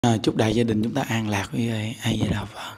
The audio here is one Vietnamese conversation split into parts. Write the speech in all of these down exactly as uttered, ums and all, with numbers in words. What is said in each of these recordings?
À, chúc đại gia đình chúng ta an lạc với ai vậy đạo Phật.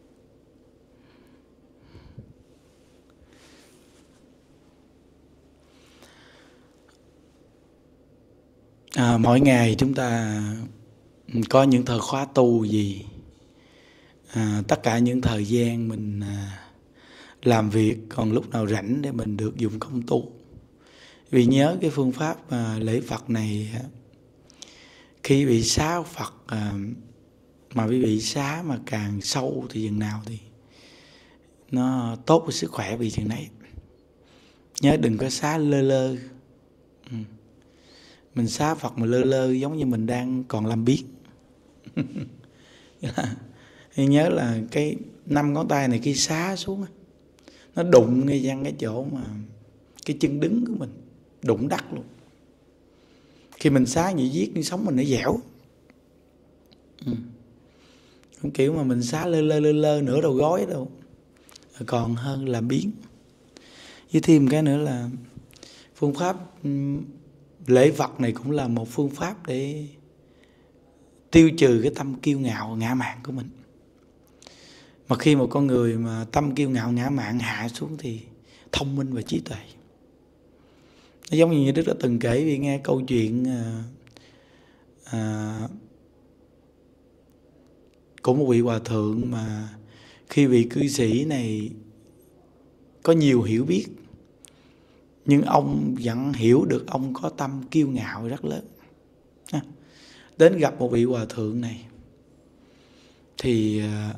À, mỗi ngày chúng ta có những thời khóa tu gì, à, tất cả những thời gian mình à, làm việc, còn lúc nào rảnh để mình được dùng công tu. Vì nhớ cái phương pháp à, lễ Phật này, khi bị xá Phật à, mà bị bị xá mà càng sâu thì chừng nào thì nó tốt với sức khỏe vì chừng này. Nhớ đừng có xá lơ lơ. Ừ. Mình xá Phật mà lơ lơ giống như mình đang còn làm biếng. Nhớ là cái năm ngón tay này khi xá xuống, nó đụng ngay răng cái chỗ mà cái chân đứng của mình, đụng đắc luôn. Khi mình xá như viết cái sống mình nó dẻo. Ừ. Không kiểu mà mình xá lơ lơ lơ lơ nửa đầu gối đâu, còn hơn là biến. Với thêm cái nữa là phương pháp lễ Phật này cũng là một phương pháp để tiêu trừ cái tâm kiêu ngạo ngã mạn của mình. Mà khi một con người mà tâm kiêu ngạo ngã mạn hạ xuống thì thông minh và trí tuệ. Nó giống như Đức đã từng kể vì nghe câu chuyện à, à, của một vị hòa thượng mà khi vị cư sĩ này có nhiều hiểu biết, nhưng ông vẫn hiểu được ông có tâm kiêu ngạo rất lớn. Đến gặp một vị hòa thượng này thì à,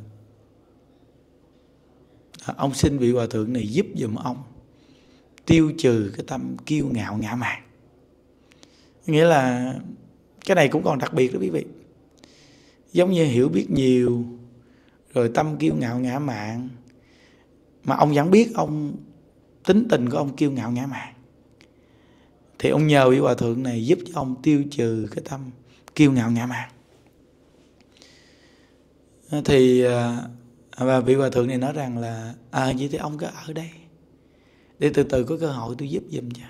ông xin vị hòa thượng này giúp giùm ông tiêu trừ cái tâm kiêu ngạo ngã mạn. Nghĩa là cái này cũng còn đặc biệt đó quý vị. Giống như hiểu biết nhiều rồi tâm kiêu ngạo ngã mạn, mà ông vẫn biết ông tính tình của ông kiêu ngạo ngã mạn, thì ông nhờ vị hòa thượng này giúp cho ông tiêu trừ cái tâm kiêu ngạo ngã mạn. Thì và vị hòa thượng này nói rằng là à vậy thì ông cứ ở đây để từ từ có cơ hội tôi giúp giùm cho.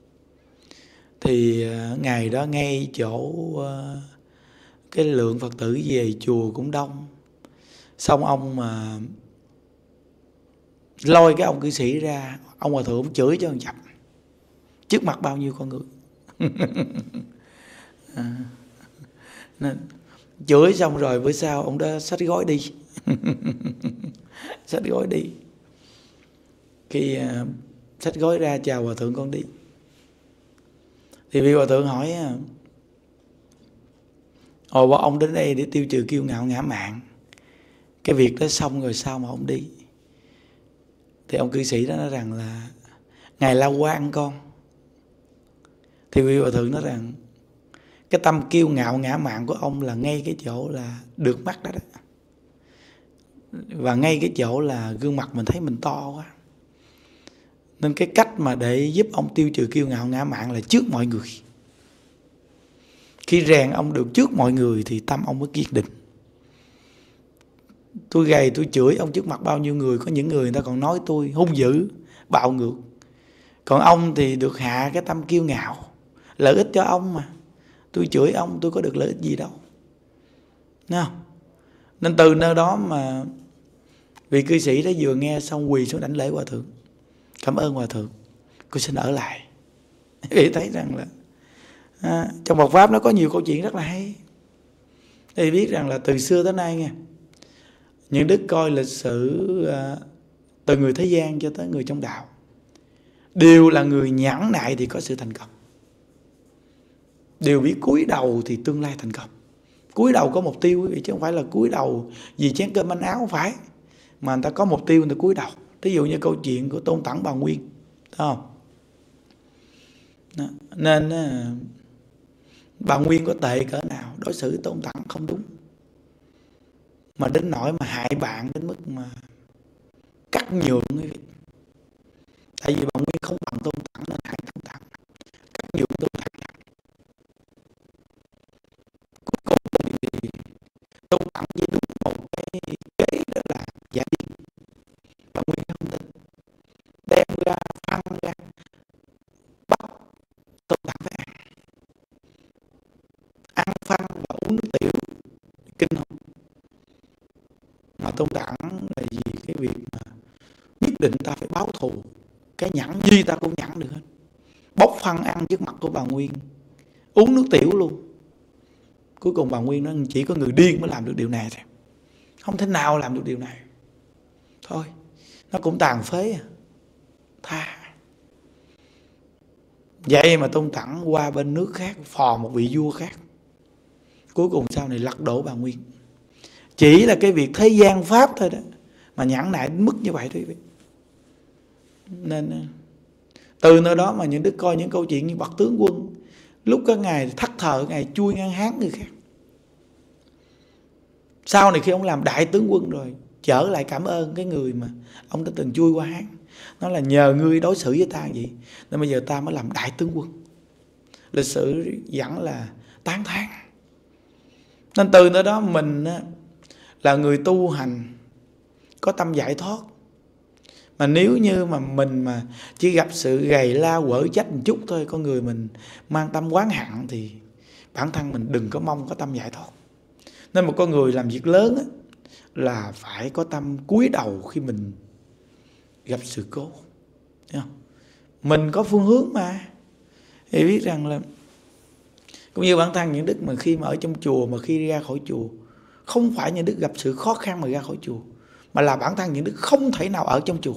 Thì ngày đó ngay chỗ cái lượng Phật tử về chùa cũng đông, xong ông mà lôi cái ông cư sĩ ra, ông hòa thượng ông chửi cho ông chập trước mặt bao nhiêu con người. À, nên chửi xong rồi bữa sau ông đã xách gói đi. Xách gói đi. Khi uh, xách gói ra chào hòa thượng con đi, thì vị hòa thượng hỏi ồ bọn ông đến đây để tiêu trừ kiêu ngạo ngã mạn, cái việc đó xong rồi sao mà ông đi? Thì ông cư sĩ đó nói rằng là ngài La Quan con. Thì vị hòa thượng nói rằng cái tâm kiêu ngạo ngã mạn của ông là ngay cái chỗ là được mắt đó, đó. Và ngay cái chỗ là gương mặt mình thấy mình to quá. Nên cái cách mà để giúp ông tiêu trừ kiêu ngạo ngã mạn là trước mọi người. Khi rèn ông được trước mọi người thì tâm ông mới kiên định. Tôi gầy tôi chửi ông trước mặt bao nhiêu người, có những người người ta còn nói tôi hung dữ, bạo ngược. Còn ông thì được hạ cái tâm kiêu ngạo, lợi ích cho ông mà. Tôi chửi ông tôi có được lợi ích gì đâu. Thấy không? Nên từ nơi đó mà vị cư sĩ đó vừa nghe xong quỳ xuống đảnh lễ hòa thượng, cảm ơn hòa thượng, cô xin ở lại. Vì thấy rằng là à, trong Phật Pháp nó có nhiều câu chuyện rất là hay. Thì biết rằng là từ xưa tới nay nha, những đức coi lịch sử à, từ người thế gian cho tới người trong đạo đều là người nhẫn nại thì có sự thành công, đều biết cúi đầu thì tương lai thành công. Cúi đầu có mục tiêu quý vị, chứ không phải là cúi đầu vì chén cơm manh áo, không phải, mà người ta có mục tiêu người ta cúi đầu. Ví dụ như câu chuyện của Tôn Tẩn Bà Nguyên, thấy không? Đó. Nên Bà Nguyên có tệ cỡ nào, đối xử Tôn Tẩn không đúng, mà đến nỗi mà hại bạn đến mức mà cắt nhường quý vị. Tại vì Bà Nguyên không bằng Tôn Tẩn nên hại Tôn Tẩn, cắt nhường Tôn Tẩn. Cuối cùng thì Tôn Tẩn chỉ đúng một cái kế đó là giả điên. Bà Nguyên không tin, đem ra phân ra bắt Tôn Tẩn phải ăn, ăn phân và uống nước tiểu, Tôn Tặng là vì cái việc mà nhất định ta phải báo thù, cái nhẫn gì ta cũng nhẫn được hết. Bốc phân ăn trước mặt của bà Nguyên, uống nước tiểu luôn. Cuối cùng bà Nguyên nói chỉ có người điên mới làm được điều này thôi, không thể nào làm được điều này. Thôi nó cũng tàn phế à, tha. Vậy mà Tôn Tặng qua bên nước khác phò một vị vua khác, cuối cùng sau này lật đổ bà Nguyên. Chỉ là cái việc thế gian pháp thôi đó mà nhẫn nại đến mức như vậy thôi. Nên từ nơi đó mà những đức coi những câu chuyện như bậc tướng quân, lúc các ngài thất thờ, ngài chui ngang háng người khác. Sau này khi ông làm đại tướng quân rồi, trở lại cảm ơn cái người mà ông đã từng chui qua háng, nói là nhờ ngươi đối xử với ta vậy nên bây giờ ta mới làm đại tướng quân. Lịch sử vẫn là tán thán. Nên từ nơi đó mình là người tu hành có tâm giải thoát. Mà nếu như mà mình mà chỉ gặp sự gầy la quở trách một chút thôi, con người mình mang tâm oán hận, thì bản thân mình đừng có mong có tâm giải thoát. Nên một con người làm việc lớn á, là phải có tâm cúi đầu khi mình gặp sự cố. Thấy không? Mình có phương hướng mà. Thì biết rằng là cũng như bản thân những đức mà khi mà ở trong chùa, mà khi ra khỏi chùa, không phải những đức gặp sự khó khăn mà ra khỏi chùa, mà là bản thân những đức không thể nào ở trong chùa.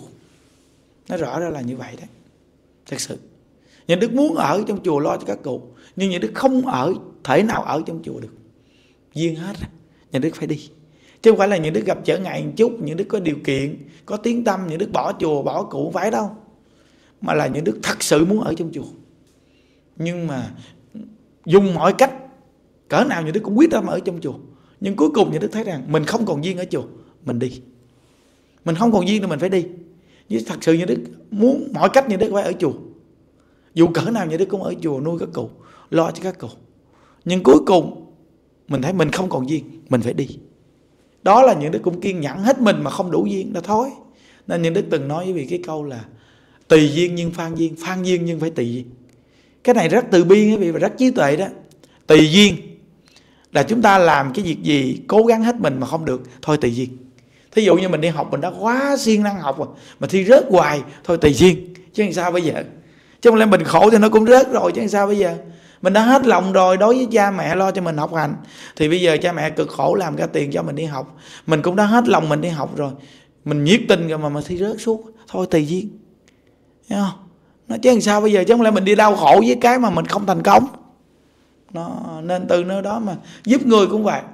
Nó rõ ra là như vậy đấy. Thật sự những đức muốn ở trong chùa lo cho các cụ, nhưng những đức không ở thể nào ở trong chùa được. Duyên hết, những đức phải đi. Chứ không phải là những đức gặp trở ngại một chút, những đức có điều kiện, có tiếng tâm, những đức bỏ chùa, bỏ cụ, không phải đâu. Mà là những đức thật sự muốn ở trong chùa. Nhưng mà dùng mọi cách, cỡ nào những đức cũng quyết tâm ở trong chùa. Nhưng cuối cùng những đức thấy rằng mình không còn duyên ở chùa, mình đi. Mình không còn duyên thì mình phải đi. Nhưng thật sự những đức muốn mọi cách những đức phải ở chùa. Dù cỡ nào những đức cũng ở chùa nuôi các cụ, lo cho các cụ. Nhưng cuối cùng mình thấy mình không còn duyên, mình phải đi. Đó là những đức cũng kiên nhẫn hết mình mà không đủ duyên, đó thôi. Nên những đức từng nói với cái câu là tùy duyên nhưng phan duyên, phan duyên nhưng phải tùy duyên. Cái này rất từ bi quý vị và rất trí tuệ đó. Tùy duyên là chúng ta làm cái việc gì cố gắng hết mình mà không được, thôi tùy duyên. Thí dụ như mình đi học mình đã quá siêng năng học rồi, mà thi rớt hoài, thôi tùy duyên. Chứ làm sao bây giờ? Chứ không lẽ mình khổ thì nó cũng rớt rồi, chứ làm sao bây giờ? Mình đã hết lòng rồi, đối với cha mẹ lo cho mình học hành, thì bây giờ cha mẹ cực khổ làm ra tiền cho mình đi học, mình cũng đã hết lòng mình đi học rồi, mình nhiệt tình rồi mà mà thi rớt suốt, thôi tùy duyên. Thấy không? Nó chứ làm sao bây giờ? Chứ không lẽ mình đi đau khổ với cái mà mình không thành công. Nó, nên từ nơi đó mà giúp người cũng vậy.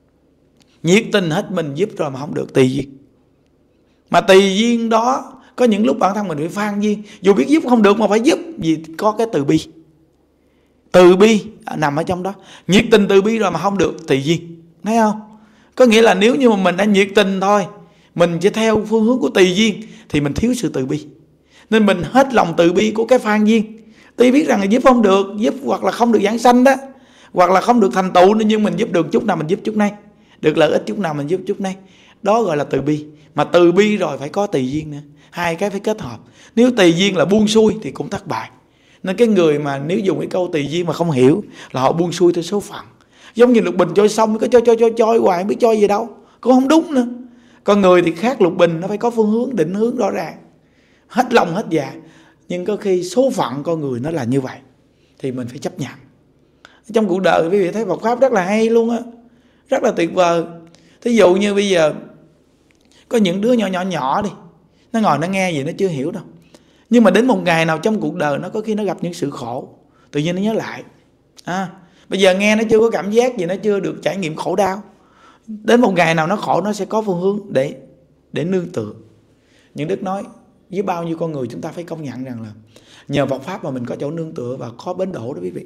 Nhiệt tình hết mình giúp rồi mà không được, tùy duyên. Mà tùy duyên đó, có những lúc bản thân mình phải phan duyên, dù biết giúp không được mà phải giúp, vì có cái từ bi. Từ bi nằm ở trong đó. Nhiệt tình từ bi rồi mà không được, tùy duyên. Thấy không? Có nghĩa là nếu như mà mình đã nhiệt tình thôi, mình chỉ theo phương hướng của tùy duyên, thì mình thiếu sự từ bi. Nên mình hết lòng từ bi của cái phan duyên. Tuy biết rằng là giúp không được, giúp hoặc là không được giảng sanh đó, hoặc là không được thành tựu, nhưng mình giúp được chút nào mình giúp chút này, được lợi ích chút nào mình giúp chút này. Đó gọi là từ bi. Mà từ bi rồi phải có tùy duyên nữa. Hai cái phải kết hợp. Nếu tùy duyên là buông xuôi thì cũng thất bại. Nên cái người mà nếu dùng cái câu tùy duyên mà không hiểu là họ buông xuôi theo số phận. Giống như Lục Bình trôi sông, cứ trôi trôi trôi trôi hoài, không biết trôi gì đâu, cũng không đúng nữa. Con người thì khác Lục Bình, nó phải có phương hướng, định hướng rõ ràng, hết lòng hết dạ. Nhưng có khi số phận con người nó là như vậy, thì mình phải chấp nhận. Trong cuộc đời quý vị thấy Phật Pháp rất là hay luôn á, rất là tuyệt vời. Thí dụ như bây giờ có những đứa nhỏ nhỏ nhỏ đi, nó ngồi nó nghe gì nó chưa hiểu đâu, nhưng mà đến một ngày nào trong cuộc đời nó có khi nó gặp những sự khổ, tự nhiên nó nhớ lại. à, Bây giờ nghe nó chưa có cảm giác gì, nó chưa được trải nghiệm khổ đau. Đến một ngày nào nó khổ, nó sẽ có phương hướng để để nương tựa. Những đức nói với bao nhiêu con người chúng ta phải công nhận rằng là nhờ Phật Pháp mà mình có chỗ nương tựa và có bến đổ đó quý vị.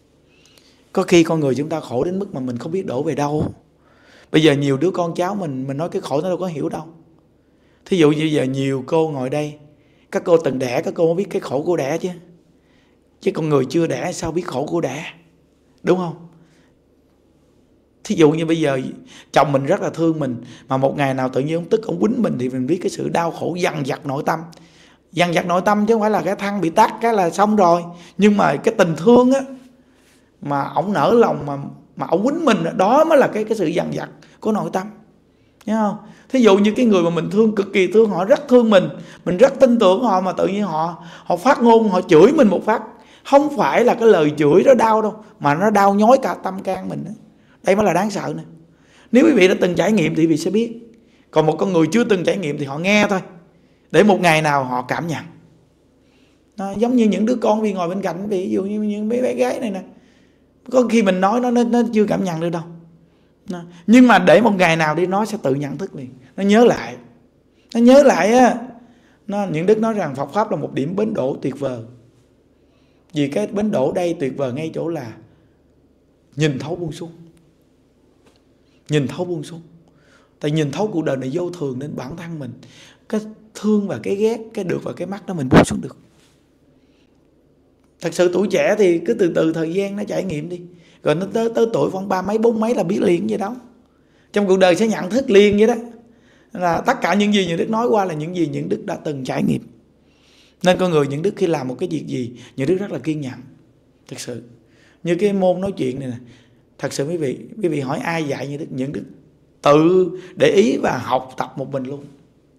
Có khi con người chúng ta khổ đến mức mà mình không biết đổ về đâu. Bây giờ nhiều đứa con cháu mình, mình nói cái khổ nó đâu có hiểu đâu. Thí dụ như bây giờ nhiều cô ngồi đây, các cô từng đẻ, các cô mới biết cái khổ của đẻ chứ. Chứ con người chưa đẻ sao biết khổ của đẻ, đúng không? Thí dụ như bây giờ chồng mình rất là thương mình, mà một ngày nào tự nhiên ông tức, ông quýnh mình, thì mình biết cái sự đau khổ dằn vặt nội tâm. Dằn vặt nội tâm chứ không phải là cái thân bị tắt cái là xong rồi. Nhưng mà cái tình thương á, mà ông nở lòng mà mà ông quýnh mình, đó mới là cái cái sự dằn vặt của nội tâm. Nhớ không? Thí dụ như cái người mà mình thương, cực kỳ thương họ, rất thương mình, mình rất tin tưởng họ, mà tự nhiên họ họ phát ngôn, họ chửi mình một phát. Không phải là cái lời chửi đó đau đâu, mà nó đau nhói cả tâm can mình đó. Đây mới là đáng sợ nè. Nếu quý vị đã từng trải nghiệm thì quý vị sẽ biết. Còn một con người chưa từng trải nghiệm thì họ nghe thôi, để một ngày nào họ cảm nhận. Nó giống như những đứa con vì ngồi bên cạnh, ví dụ như những bé bé gái này nè, có khi mình nói nó nó, nó chưa cảm nhận được đâu. Nó, nhưng mà để một ngày nào đi nó sẽ tự nhận thức liền, nó nhớ lại, nó nhớ lại á. Nó, những Đức nói rằng Phật pháp là một điểm bến đỗ tuyệt vời. Vì cái bến đỗ đây tuyệt vời ngay chỗ là nhìn thấu buông xuống, nhìn thấu buông xuống. Tại nhìn thấu cuộc đời này vô thường, nên bản thân mình cái thương và cái ghét, cái được và cái mất đó mình buông xuống được. Thật sự tuổi trẻ thì cứ từ từ thời gian nó trải nghiệm đi, rồi nó tới, tới tuổi khoảng ba mấy bốn mấy là biết liền vậy đó. Trong cuộc đời sẽ nhận thức liền vậy đó. Là tất cả những gì những Đức nói qua là những gì những Đức đã từng trải nghiệm. Nên con người những Đức khi làm một cái việc gì, những Đức rất là kiên nhẫn. Thật sự như cái môn nói chuyện này nè, thật sự quý vị quý vị hỏi ai dạy những Đức, những Đức tự để ý và học tập một mình luôn.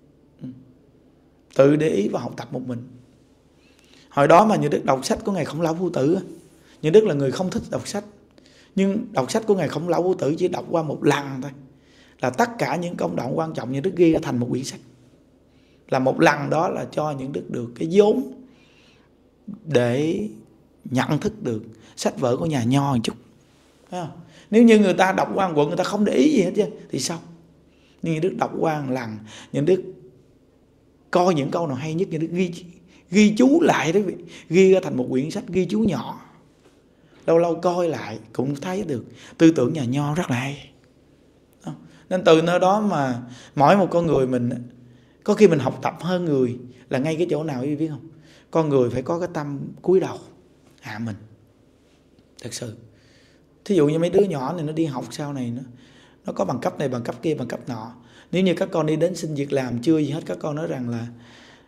Tự để ý và học tập một mình. Hồi đó mà những Đức đọc sách của Ngài Khổng Lão Phu Tử, những Đức là người không thích đọc sách, nhưng đọc sách của Ngài Khổng Lão Phu Tử chỉ đọc qua một lần thôi, là tất cả những công đoạn quan trọng những Đức ghi ra thành một quyển sách. Là một lần đó là cho những Đức được cái vốn để nhận thức được sách vở của nhà nho một chút. Thấy không? Nếu như người ta đọc qua một quận người ta không để ý gì hết chứ thì sao? Nhưng những Đức đọc qua một lần, những Đức coi những câu nào hay nhất, những Đức ghi ghi chú lại đó, ghi ra thành một quyển sách, ghi chú nhỏ. Lâu lâu coi lại cũng thấy được tư tưởng nhà nho rất là hay. Nên từ nơi đó mà mỗi một con người mình, có khi mình học tập hơn người là ngay cái chỗ nào quý vị biết không? Con người phải có cái tâm cúi đầu hạ mình. Thật sự. Thí dụ như mấy đứa nhỏ này nó đi học sau này, nó, nó có bằng cấp này, bằng cấp kia, bằng cấp nọ. Nếu như các con đi đến xin việc làm chưa gì hết, các con nói rằng là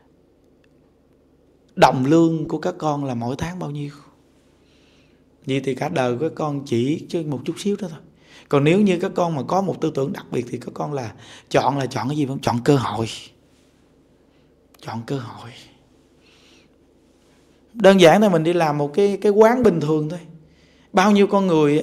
đồng lương của các con là mỗi tháng bao nhiêu. Vậy thì cả đời các con chỉ cho một chút xíu đó thôi. Còn nếu như các con mà có một tư tưởng đặc biệt thì các con là chọn là chọn cái gì không? Chọn cơ hội. Chọn cơ hội. Đơn giản là mình đi làm một cái, cái quán bình thường thôi. Bao nhiêu con người,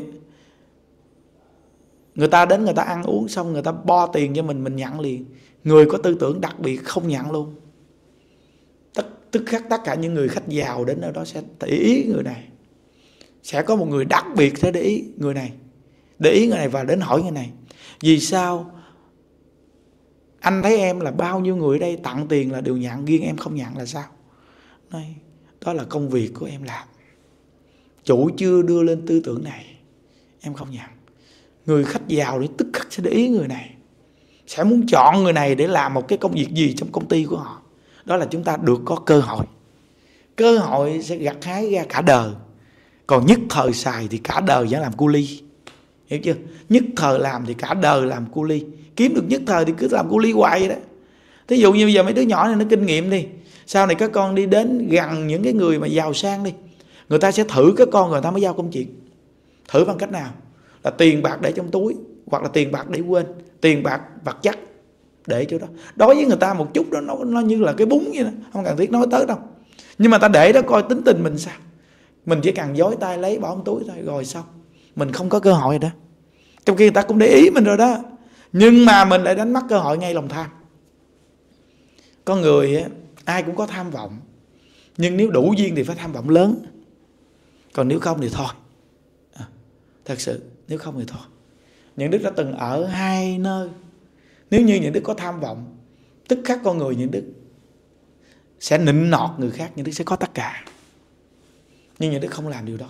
người ta đến người ta ăn uống xong người ta bo tiền cho mình, mình nhận liền. Người có tư tưởng đặc biệt không nhận luôn. Tất, tức khắc tất cả những người khách giàu đến nơi đó sẽ để ý người này. Sẽ có một người đặc biệt sẽ để ý người này. Để ý người này và đến hỏi người này: vì sao anh thấy em là bao nhiêu người ở đây tặng tiền là đều nhận, riêng em không nhận là sao? Nói, đó là công việc của em làm. Chủ chưa đưa lên tư tưởng này, em không nhận. Người khách giàu thì tức khắc sẽ để ý người này, sẽ muốn chọn người này để làm một cái công việc gì trong công ty của họ. Đó là chúng ta được có cơ hội. Cơ hội sẽ gặt hái ra cả đời. Còn nhất thời xài thì cả đời sẽ làm cu ly. Hiểu chưa? Nhất thời làm thì cả đời làm cu ly. Kiếm được nhất thời thì cứ làm cu ly hoài vậy đó. Thí dụ như bây giờ mấy đứa nhỏ này nó kinh nghiệm đi, sau này các con đi đến gần những cái người mà giàu sang đi, người ta sẽ thử các con rồi người ta mới giao công chuyện. Thử bằng cách nào? Là tiền bạc để trong túi, hoặc là tiền bạc để quên, tiền bạc vật chất để chỗ đó. Đối với người ta một chút đó nó, nó như là cái bún vậy đó, không cần thiết nói tới đâu. Nhưng mà ta để đó coi tính tình mình sao. Mình chỉ cần dối tay lấy bỏ trong túi thôi rồi xong. Mình không có cơ hội rồi đó. Trong khi người ta cũng để ý mình rồi đó, nhưng mà mình lại đánh mất cơ hội ngay lòng tham. Con người ai cũng có tham vọng, nhưng nếu đủ duyên thì phải tham vọng lớn. Còn nếu không thì thôi. À, thật sự nếu không thì thôi. Những Đức đã từng ở hai nơi. Nếu như những Đức có tham vọng, tức khắc con người những Đức sẽ nịnh nọt người khác, những Đức sẽ có tất cả. Nhưng những Đức không làm điều đó.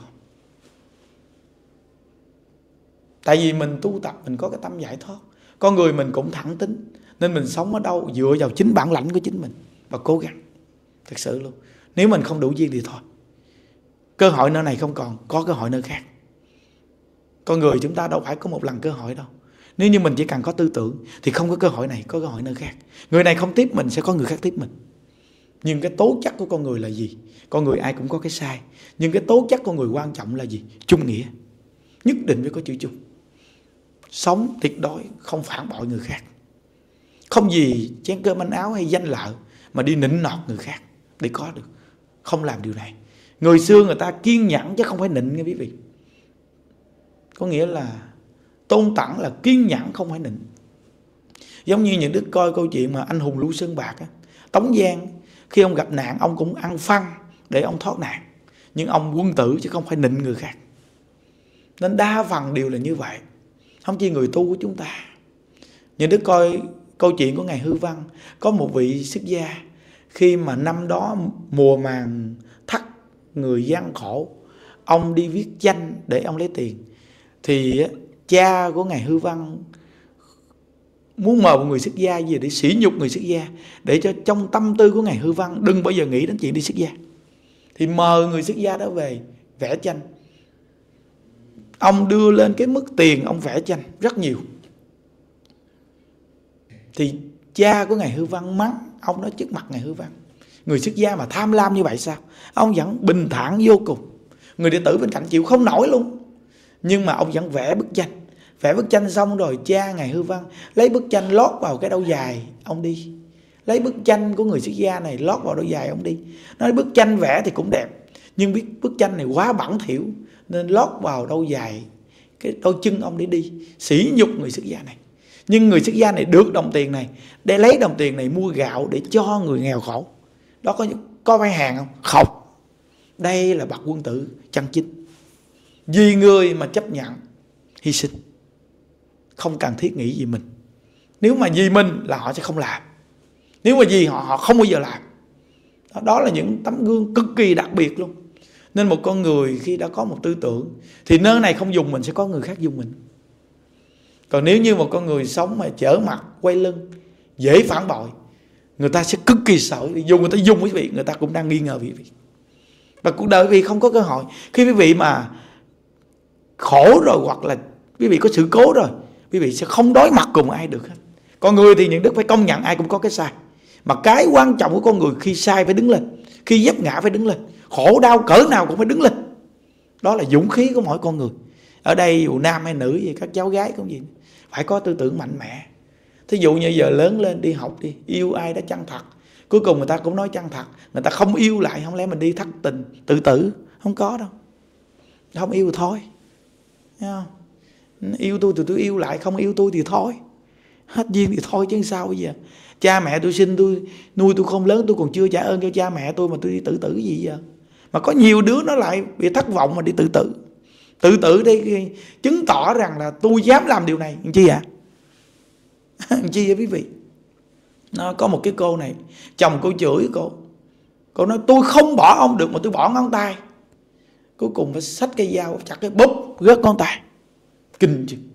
Tại vì mình tu tập, mình có cái tâm giải thoát. Con người mình cũng thẳng tính, nên mình sống ở đâu dựa vào chính bản lãnh của chính mình và cố gắng. Thật sự luôn. Nếu mình không đủ duyên thì thôi. Cơ hội nơi này không còn, có cơ hội nơi khác. Con người chúng ta đâu phải có một lần cơ hội đâu. Nếu như mình chỉ cần có tư tưởng thì không có cơ hội này, có cơ hội nơi khác. Người này không tiếp mình, sẽ có người khác tiếp mình. Nhưng cái tố chất của con người là gì? Con người ai cũng có cái sai. Nhưng cái tố chất của người quan trọng là gì? Chung nghĩa. Nhất định phải có chữ chung. Sống tuyệt đối, không phản bội người khác. Không vì chén cơm manh áo hay danh lợi mà đi nịnh nọt người khác để có được. Không làm điều này. Người xưa người ta kiên nhẫn chứ không phải nịnh nghe quý vị. Có nghĩa là tôn tặng là kiên nhẫn, không phải nịnh. Giống như những đứa coi câu chuyện mà anh hùng Lưu Sơn Bạc á, Tống Giang, khi ông gặp nạn ông cũng ăn phân để ông thoát nạn. Nhưng ông quân tử chứ không phải nịnh người khác. Nên đa phần đều là như vậy. Không chỉ người tu của chúng ta. Những đứa coi câu chuyện của Ngài Hư Văn, có một vị xuất gia, khi mà năm đó mùa màng thắt người gian khổ, ông đi viết danh để ông lấy tiền. Thì cha của Ngài Hư Văn muốn mời một người xuất gia gì để sỉ nhục người xuất gia, để cho trong tâm tư của Ngài Hư Văn đừng bao giờ nghĩ đến chuyện đi xuất gia. Thì mời người xuất gia đó về vẽ tranh. Ông đưa lên cái mức tiền ông vẽ tranh rất nhiều. Thì cha của Ngài Hư Văn mắng ông đó trước mặt Ngài Hư Văn: người xuất gia mà tham lam như vậy sao? Ông vẫn bình thản vô cùng. Người đệ tử bên cạnh chịu không nổi luôn. Nhưng mà ông vẫn vẽ bức tranh. Vẽ bức tranh xong rồi cha Ngài Hư Văn lấy bức tranh lót vào cái đôi giày ông đi. Lấy bức tranh của người xuất gia này lót vào đôi giày ông đi. Nói bức tranh vẽ thì cũng đẹp, nhưng biết bức tranh này quá bẩn thỉu nên lót vào đôi giày cái đôi chân ông để đi. Sỉ nhục người xuất gia này. Nhưng người xuất gia này được đồng tiền này, để lấy đồng tiền này mua gạo để cho người nghèo khổ. Đó có có phải hàng không? Không. Đây là bậc quân tử chân chính. Vì người mà chấp nhận hy sinh, không cần thiết nghĩ vì mình. Nếu mà vì mình là họ sẽ không làm. Nếu mà vì họ, họ không bao giờ làm. Đó, đó là những tấm gương cực kỳ đặc biệt luôn. Nên một con người khi đã có một tư tưởng thì nơi này không dùng mình sẽ có người khác dùng mình. Còn nếu như một con người sống mà trở mặt quay lưng, dễ phản bội, người ta sẽ cực kỳ sợ. Dù người ta dùng quý vị, người ta cũng đang nghi ngờ quý vị. Và cuộc đời quý vị không có cơ hội. Khi quý vị mà khổ rồi, hoặc là quý vị có sự cố rồi, quý vị sẽ không đối mặt cùng ai được hết. Con người thì những đức phải công nhận ai cũng có cái sai. Mà cái quan trọng của con người khi sai phải đứng lên, khi vấp ngã phải đứng lên, khổ đau cỡ nào cũng phải đứng lên. Đó là dũng khí của mỗi con người. Ở đây dù nam hay nữ gì, các cháu gái cũng gì, phải có tư tưởng mạnh mẽ. Thí dụ như giờ lớn lên đi học đi, yêu ai đó chân thật, cuối cùng người ta cũng nói chân thật, người ta không yêu lại, không lẽ mình đi thất tình tự tử? Không có đâu. Không yêu thôi. Thấy không? Yêu tôi thì tôi yêu lại, không yêu tôi thì thôi. Hết duyên thì thôi chứ sao bây giờ. Cha mẹ tôi sinh tôi, nuôi tôi không lớn, tôi còn chưa trả ơn cho cha mẹ tôi mà tôi đi tự tử gì giờ. Mà có nhiều đứa nó lại bị thất vọng mà đi tự tử. Tự tử đây chứng tỏ rằng là tôi dám làm điều này. Chi ạ? À? Chi vậy quý vị? Nó có một cái cô này, chồng cô chửi cô. Cô nói tôi không bỏ ông được mà tôi bỏ ngón tay. Cuối cùng phải xách cây dao chặt cái bóp rớt ngón tay. Kinh chứ.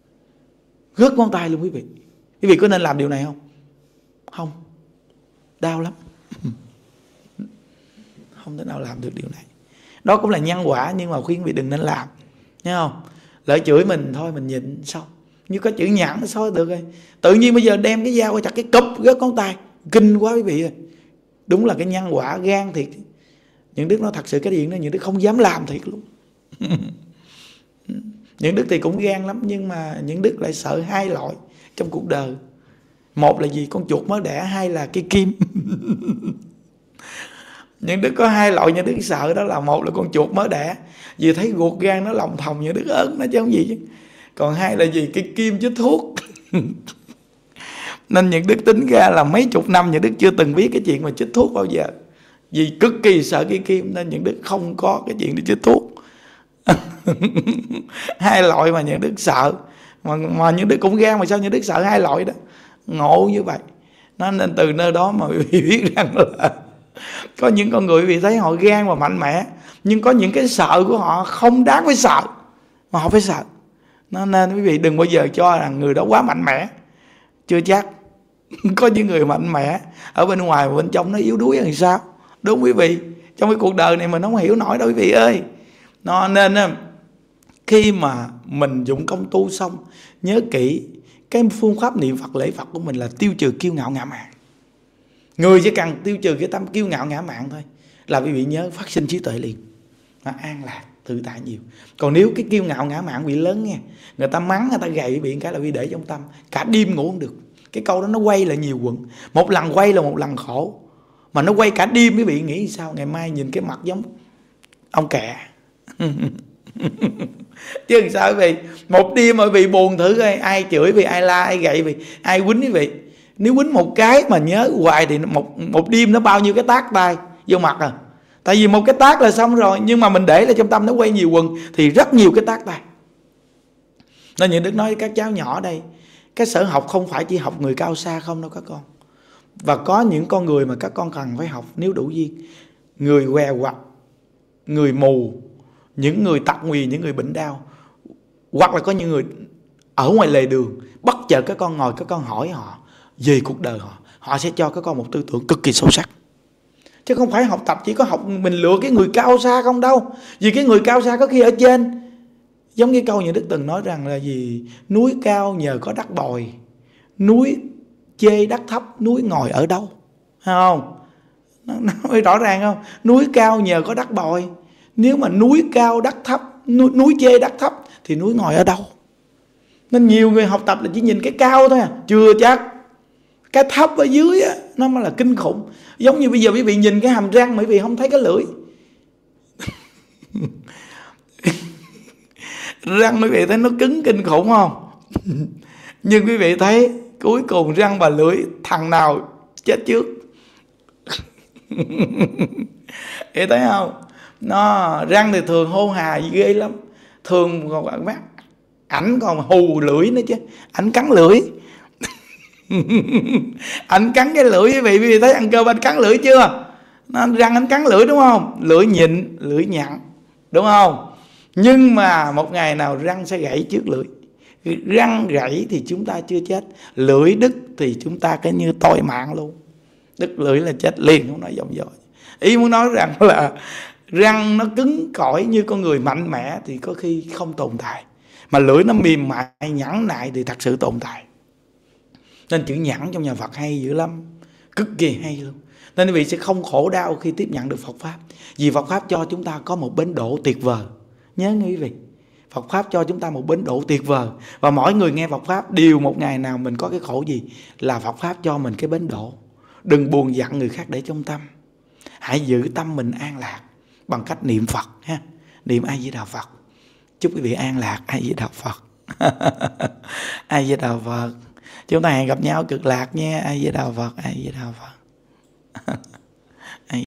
Rớt ngón tay luôn quý vị. Quý vị có nên làm điều này không? Không. Đau lắm. Không thể nào làm được điều này. Đó cũng là nhân quả, nhưng mà khuyên quý vị đừng nên làm. Thấy không? Lỡ chửi mình thôi mình nhịn xong. Như có chữ nhẫn thôi được rồi. Tự nhiên bây giờ đem cái dao chặt cái cụp rớt ngón tay. Kinh quá quý vị ơi. Đúng là cái nhân quả gan thiệt. Những đức nó thật sự cái chuyện đó những đức không dám làm thiệt luôn. Những đức thì cũng gan lắm, nhưng mà những đức lại sợ hai loại trong cuộc đời. Một là gì? Con chuột mới đẻ. Hai là cây kim. Những đức có hai loại những đức sợ, đó là một là con chuột mới đẻ, vì thấy ruột gan nó lòng thòng, những đức ớn nó chứ không gì chứ. Còn hai là gì? Cây kim chích thuốc. Nên những đức tính ra là mấy chục năm những đức chưa từng biết cái chuyện mà chích thuốc bao giờ. Vì cực kỳ sợ cây kim nên những đức không có cái chuyện đi chích thuốc. Hai loại mà những đức sợ, mà, mà những đức cũng gan, mà sao những đức sợ hai loại đó? Ngộ như vậy. Nên từ nơi đó mà quý vị biết rằng là có những con người quý vị thấy họ gan và mạnh mẽ, nhưng có những cái sợ của họ không đáng phải sợ mà họ phải sợ. Nên quý vị đừng bao giờ cho rằng người đó quá mạnh mẽ. Chưa chắc. Có những người mạnh mẽ ở bên ngoài và bên trong nó yếu đuối làm sao? Đúng quý vị. Trong cái cuộc đời này mình không hiểu nổi đâu quý vị ơi. Nó nên khi mà mình dụng công tu xong, nhớ kỹ cái phương pháp niệm Phật lễ Phật của mình là tiêu trừ kiêu ngạo ngã mạn. Người chỉ cần tiêu trừ cái tâm kiêu ngạo ngã mạn thôi là quý vị nhớ phát sinh trí tuệ liền. Nó an lạc, tự tại nhiều. Còn nếu cái kiêu ngạo ngã mạn bị lớn nha, người ta mắng, người ta gậy bị cái là quý để trong tâm, cả đêm ngủ không được. Cái câu đó nó quay lại nhiều quận. Một lần quay là một lần khổ. Mà nó quay cả đêm, quý vị nghĩ sao? Ngày mai nhìn cái mặt giống ông kẹ. Chứ làm sao quý vị? Một đêm mà quý vị buồn thử coi, ai chửi vì ai la, ai gậy vì ai quýnh quý vị. Nếu quýnh một cái mà nhớ hoài thì một, một đêm nó bao nhiêu cái tát tay vô mặt à. Tại vì một cái tát là xong rồi. Nhưng mà mình để là trong tâm nó quay nhiều quần thì rất nhiều cái tát tay. Nên những Đức nói với các cháu nhỏ đây, cái sở học không phải chỉ học người cao xa không đâu các con. Và có những con người mà các con cần phải học nếu đủ duyên. Người què quặt, người mù, những người tật nguyền, những người bệnh đau. Hoặc là có những người ở ngoài lề đường, bất chợt các con ngồi, các con hỏi họ về cuộc đời họ, họ sẽ cho các con một tư tưởng cực kỳ sâu sắc. Chứ không phải học tập chỉ có học mình lựa cái người cao xa không đâu. Vì cái người cao xa có khi ở trên. Giống như câu nhà Đức từng nói rằng là gì? Núi cao nhờ có đất bồi, núi chê đất thấp, núi ngồi ở đâu? Thấy không? Nó nói rõ ràng không? Núi cao nhờ có đất bồi. Nếu mà núi cao đất thấp, núi, núi chê đất thấp thì núi ngồi ở đâu? Nên nhiều người học tập là chỉ nhìn cái cao thôi à. Chưa chắc. Cái thấp ở dưới á, nó mới là kinh khủng. Giống như bây giờ quý vị nhìn cái hàm răng mà quý vị không thấy cái lưỡi. Răng quý vị thấy nó cứng kinh khủng không? Nhưng quý vị thấy cuối cùng răng và lưỡi thằng nào chết trước? Vậy thấy không? Nó răng thì thường hô hào ghê lắm. Thường còn mắt ảnh còn hù lưỡi nữa chứ. Ảnh cắn lưỡi. Ảnh cắn cái lưỡi quý vị, quý vị thấy ăn cơm anh cắn lưỡi chưa? Nó răng anh cắn lưỡi đúng không? Lưỡi nhịn, lưỡi nhặn, đúng không? Nhưng mà một ngày nào răng sẽ gãy trước lưỡi. Răng gãy thì chúng ta chưa chết, lưỡi đứt thì chúng ta cái như toi mạng luôn. Đứt lưỡi là chết liền, không nói dòng dội. Ý muốn nói rằng là răng nó cứng cỏi như con người mạnh mẽ thì có khi không tồn tại. Mà lưỡi nó mềm mại, nhẵn nại thì thật sự tồn tại. Nên chữ nhẵn trong nhà Phật hay dữ lắm, cực kỳ hay luôn. Nên quý vị sẽ không khổ đau khi tiếp nhận được Phật Pháp. Vì Phật Pháp cho chúng ta có một bến đỗ tuyệt vời. Nhớ nghe quý vị, Phật Pháp cho chúng ta một bến đỗ tuyệt vời. Và mỗi người nghe Phật Pháp đều một ngày nào mình có cái khổ gì là Phật Pháp cho mình cái bến đỗ. Đừng buồn giận người khác để trong tâm. Hãy giữ tâm mình an lạc bằng cách niệm Phật ha. Niệm A Di Đà Phật. Chúc quý vị an lạc. A Di Đà Phật. A Di Đà Phật. Chúng ta hẹn gặp nhau cực lạc nha. A Di Đà Phật. A Di Đà Phật.